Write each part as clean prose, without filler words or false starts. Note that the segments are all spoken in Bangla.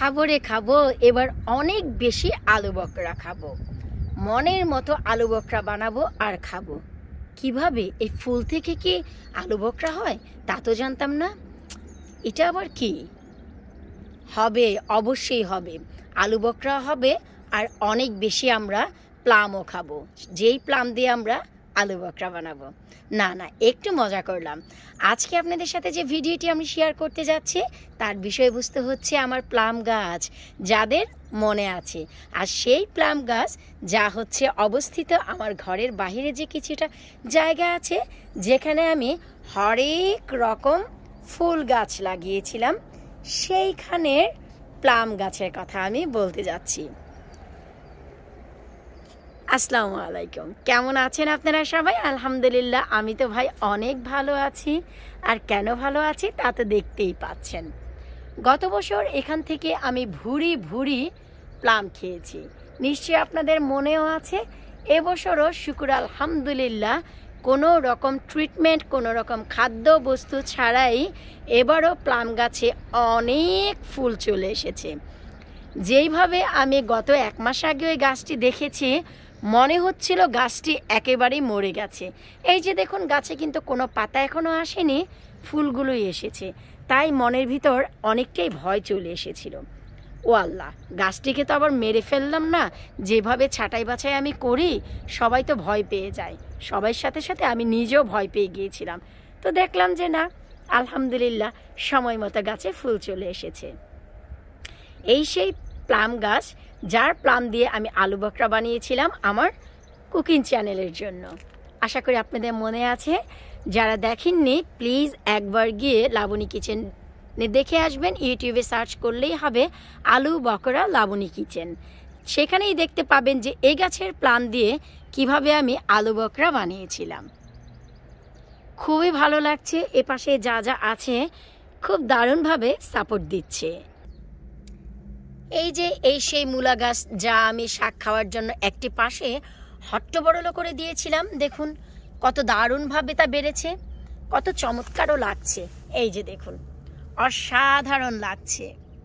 খাবো রে খাবো, এবার অনেক বেশি আলু বকরা খাবো। মনের মতো আলু বকরা বানাবো আর খাবো। কিভাবে? এই ফুল থেকে কি আলু বকরা হয় তা তো জানতাম না। এটা আবার কি হবে? অবশ্যই হবে, আলু বকরা হবে আর অনেক বেশি আমরা প্লামও খাবো, যেই প্লাম দিয়ে আমরা আলু বকরা বানাবো। না না, একটু মজা করলাম। আজকে আপনাদের সাথে যে ভিডিওটি আমি শেয়ার করতে যাচ্ছি তার বিষয়বস্তু হচ্ছে আমার প্লাম গাছ, যাদের মনে আছে। আর সেই প্লাম গাছ যা হচ্ছে অবস্থিত আমার ঘরের বাহিরে যে কিছুটা জায়গা আছে, যেখানে আমি হরেক রকম ফুল গাছ লাগিয়েছিলাম, সেইখানের প্লাম গাছের কথা আমি বলতে যাচ্ছি। আসসালামু আলাইকুম, কেমন আছেন আপনারা সবাই? আলহামদুলিল্লাহ, আমি তো ভাই অনেক ভালো আছি। আর কেন ভালো আছি তা তো দেখতেই পাচ্ছেন। গত বছর এখান থেকে আমি ভুরি ভুরি প্লাম খেয়েছি, নিশ্চয়ই আপনাদের মনেও আছে। এবছরও শুকুর আলহামদুলিল্লাহ কোনো রকম ট্রিটমেন্ট, কোনো রকম খাদ্য বস্তু ছাড়াই এবারও প্লাম গাছে অনেক ফুল চলে এসেছে। যেইভাবে আমি গত এক মাস আগে ওই গাছটি দেখেছি, মনে হচ্ছিল গাছটি একেবারেই মরে গেছে। এই যে দেখুন, গাছে কিন্তু কোনো পাতা এখনও আসেনি, ফুলগুলোই এসেছে। তাই মনের ভিতর অনেকটাই ভয় চলে এসেছিল। ও আল্লাহ, গাছটিকে তো আবার মেরে ফেললাম না। যেভাবে ছাঁটাই বাছাই আমি করি, সবাই তো ভয় পেয়ে যায়, সবার সাথে সাথে আমি নিজেও ভয় পেয়ে গিয়েছিলাম। তো দেখলাম যে না, আলহামদুলিল্লাহ সময় মতো গাছে ফুল চলে এসেছে। এই সেই প্লাম গাছ, যার প্লাম দিয়ে আমি আলু বকরা বানিয়েছিলাম আমার কুকিং চ্যানেলের জন্য। আশা করি আপনাদের মনে আছে। যারা দেখেননি প্লিজ একবার গিয়ে লাবণী কিচেনে দেখে আসবেন। ইউটিউবে সার্চ করলেই হবে আলু বকরা লাবণী কিচেন। সেখানেই দেখতে পাবেন যে এই গাছের প্লাম দিয়ে কিভাবে আমি আলু বকরা বানিয়েছিলাম। খুবই ভালো লাগছে, এপাশে যা যা আছে খুব দারুণভাবে সাপোর্ট দিচ্ছে। এই যে এই সেই মূলা গাছ, যা আমি শাক খাওয়ার জন্য একটি পাশে হট্টবড়ল করে দিয়েছিলাম, দেখুন কত দারুণভাবে তা বেড়েছে, কত চমৎকারও লাগছে। এই যে দেখুন, অসাধারণ লাগছে।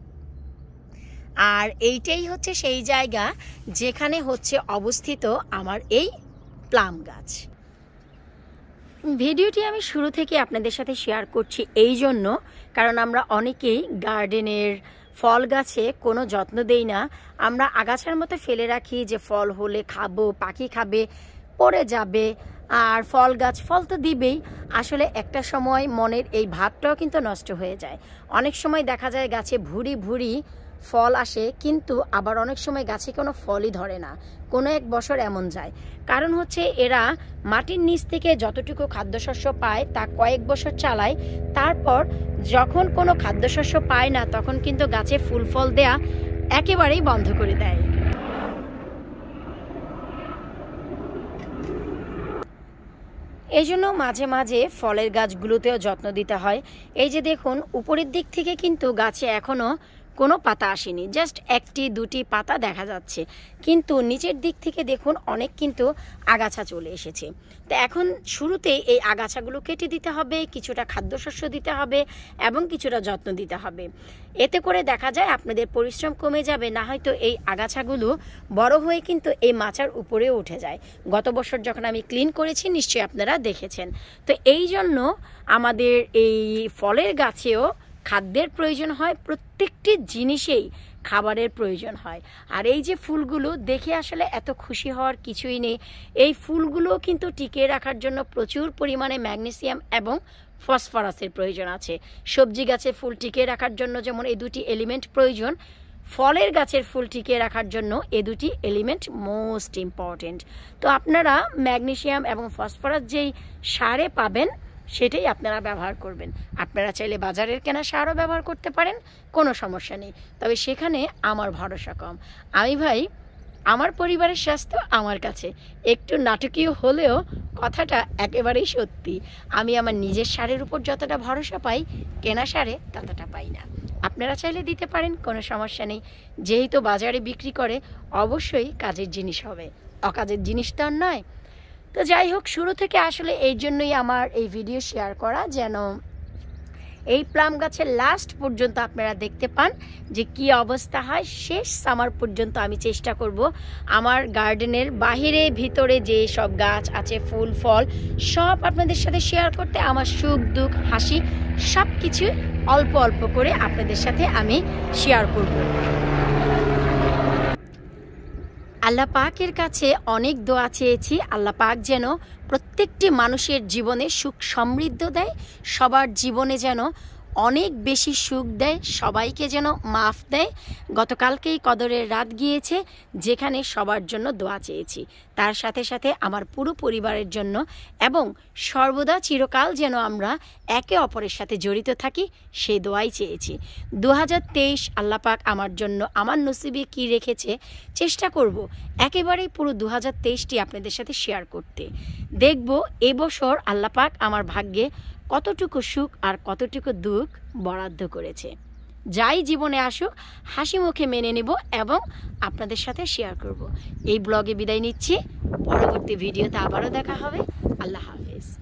আর এইটাই হচ্ছে সেই জায়গা যেখানে হচ্ছে অবস্থিত আমার এই প্লাম গাছ। ভিডিওটি আমি শুরু থেকে আপনাদের সাথে শেয়ার করছি এই জন্য, কারণ আমরা অনেকেই গার্ডেনের ফল গাছে কোনো যত্ন দেই না। আমরা আগাছার মতো ফেলে রাখি যে ফল হলে খাবো, পাখি খাবে, পড়ে যাবে, আর ফল গাছ ফল তো দিবেই। আসলে একটা সময় মনের এই ভাবটাও কিন্তু নষ্ট হয়ে যায়। অনেক সময় দেখা যায় গাছে ভুরি ভুরি ফল আসে, কিন্তু আবার অনেক সময় গাছে কোনো ফলই ধরে না। কোনো এক বছর এমন যায়, কারণ হচ্ছে এরা মাটির নিচ থেকে যতটুকু খাদ্যশস্য পায় তা কয়েক বছর চালায়, তারপর যখন কোনো খাদ্যশস্য পায় না তখন কিন্তু গাছে ফুল ফল দেয়া একেবারেই বন্ধ করে দেয়। এই জন্য মাঝে মাঝে ফলের গাছগুলোতেও যত্ন দিতে হয়। এই যে দেখুন, উপরের দিক থেকে কিন্তু গাছে এখনও কোনো পাতা আসেনি, জাস্ট একটি দুটি পাতা দেখা যাচ্ছে, কিন্তু নিচের দিক থেকে দেখুন অনেক কিন্তু আগাছা চলে এসেছে। তো এখন শুরুতে এই আগাছাগুলো কেটে দিতে হবে, কিছুটা খাদ্যশস্য দিতে হবে এবং কিছুটা যত্ন দিতে হবে। এতে করে দেখা যায় আপনাদের পরিশ্রম কমে যাবে, না হয়তো এই আগাছাগুলো বড় হয়ে কিন্তু এই মাচার উপরেও উঠে যায়। গত বছর যখন আমি ক্লিন করেছি নিশ্চয়ই আপনারা দেখেছেন। তো এই জন্য আমাদের এই ফলের গাছেও খাদ্যের প্রয়োজন হয়, প্রত্যেকটি জিনিসেই খাবারের প্রয়োজন হয়। আর এই যে ফুলগুলো দেখে আসলে এত খুশি হওয়ার কিছুই নেই। এই ফুলগুলো কিন্তু টিকিয়ে রাখার জন্য প্রচুর পরিমাণে ম্যাগনেসিয়াম এবং ফসফরাসের প্রয়োজন আছে। সবজি গাছের ফুল টিকিয়ে রাখার জন্য যেমন এই দুটি এলিমেন্ট প্রয়োজন, ফলের গাছের ফুল টিকিয়ে রাখার জন্য এ দুটি এলিমেন্ট মোস্ট ইম্পর্টেন্ট। তো আপনারা ম্যাগনেসিয়াম এবং ফসফরাস যেই সারে পাবেন সেটাই আপনারা ব্যবহার করবেন। আপনারা চাইলে বাজারের কেনা সারও ব্যবহার করতে পারেন, কোনো সমস্যা নেই। তবে সেখানে আমার ভরসা কম। আমি ভাই, আমার পরিবারের স্বাস্থ্য আমার কাছে একটু নাটকীয় হলেও কথাটা একেবারেই সত্যি। আমি আমার নিজের সারের উপর যতটা ভরসা পাই, কেনা সারে ততটা পাই না। আপনারা চাইলে দিতে পারেন, কোনো সমস্যা নেই। যেহেতু বাজারে বিক্রি করে, অবশ্যই কাজের জিনিস হবে, অকাজের জিনিস তো আর নয়। তো যাই হোক, শুরু থেকে আসলে এই জন্যই আমার এই ভিডিও শেয়ার করা, যেন এই প্লাম গাছের লাস্ট পর্যন্ত আপনারা দেখতে পান যে কি অবস্থা হয়। শেষ সামার পর্যন্ত আমি চেষ্টা করব আমার গার্ডেনের বাহিরে ভিতরে যে সব গাছ আছে, ফুল ফল সব আপনাদের সাথে শেয়ার করতে। আমার সুখ দুঃখ হাসি সব কিছু অল্প অল্প করে আপনাদের সাথে আমি শেয়ার করব। আল্লাহ পাকের কাছে অনেক দোয়া চেয়েছি, আল্লাহ পাক যেন প্রত্যেকটি মানুষের জীবনে সুখ সমৃদ্ধ দেয়, সবার জীবনে যেন অনেক বেশি সুখ দেয়, সবাইকে যেন মাফ দেয়। গতকালকেই কদরের রাত গিয়েছে, যেখানে সবার জন্য দোয়া চেয়েছি, তার সাথে সাথে আমার পুরো পরিবারের জন্য, এবং সর্বদা চিরকাল যেন আমরা একে অপরের সাথে জড়িত থাকি সেই দোয়াই চেয়েছি। 2023 আল্লাহ পাক আমার জন্য আমার নসিবে কি রেখেছে চেষ্টা করব একেবারেই পুরো 2023টি আপনাদের সাথে শেয়ার করতে। দেখব এবছর আল্লাহ পাক আমার ভাগ্যে কতটুকু সুখ আর কতটুকু দুঃখ বরাদ্দ করেছে। যাই জীবনে আসুক হাসি মুখে মেনে নেব এবং আপনাদের সাথে শেয়ার করব। এই ব্লগে বিদায় নিচ্ছি, পরবর্তী ভিডিওতে আবারও দেখা হবে। আল্লাহ হাফেজ।